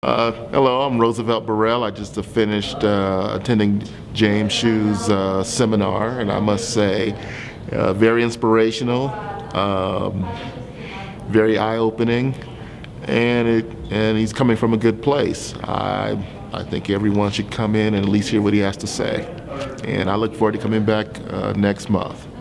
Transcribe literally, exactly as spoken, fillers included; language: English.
Uh, hello, I'm Roosevelt Burrell. I just finished uh, attending James Shu's uh, seminar, and I must say, uh, very inspirational, um, very eye-opening, and it and he's coming from a good place. I I think everyone should come in and at least hear what he has to say, and I look forward to coming back uh, next month.